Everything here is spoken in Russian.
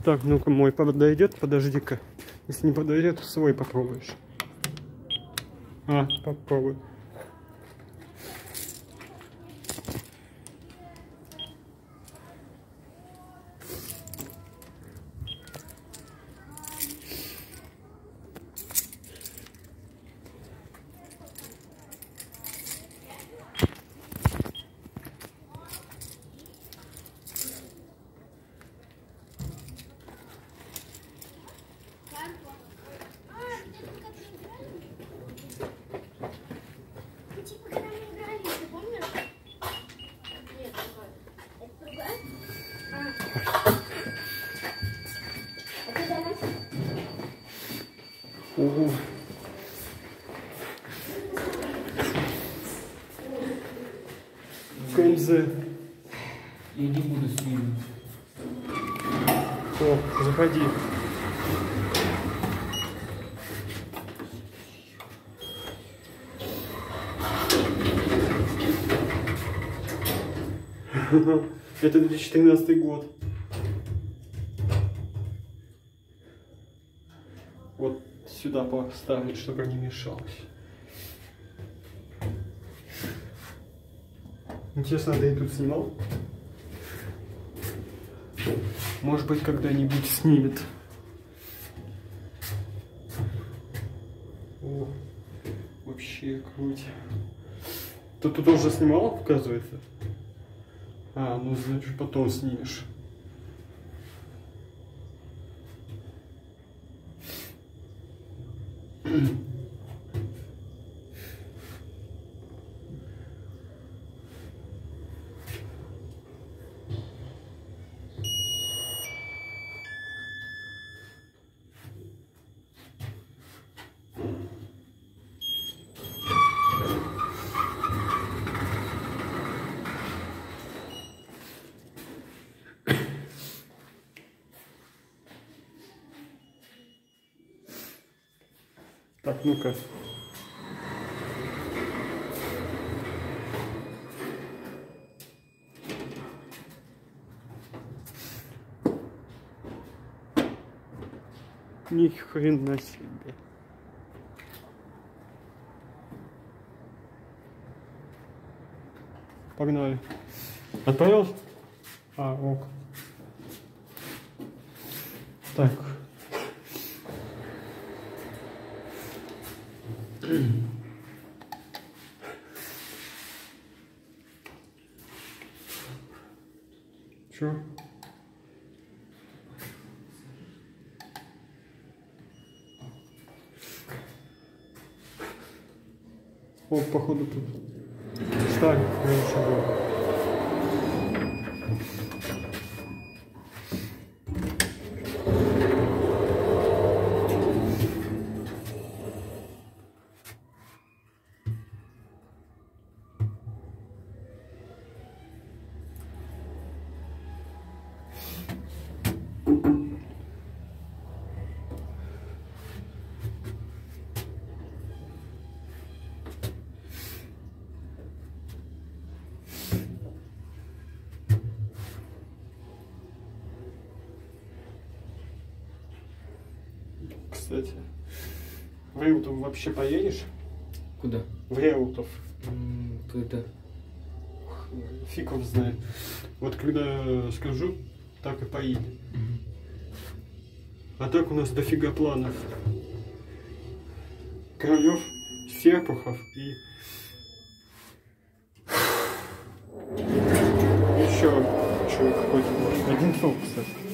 Так, ну-ка, мой подойдет, подожди-ка. Если не подойдет, свой попробуешь. Попробуй. Ого. КМЗ. Я не буду с ним. О, заходи. Это 2013 год. Вот сюда поставить, чтобы не мешалось. Интересно, ты тут снимал? Может быть, когда-нибудь снимет. О, вообще круть. Ты тут уже снимал, оказывается? Ну значит потом снимешь. Так, ну-ка. Ни хрена себе. Погнали. Отправил? Ок. Так. Чё? О, походу тут. Ставь, я Кстати, в Реутов вообще поедешь? Куда? В Реутов. Когда? Фиг его знает. Вот когда скажу, так и поедем. А так у нас дофига планов. Королев, Серпухов и еще какой-то. Одинцов, кстати.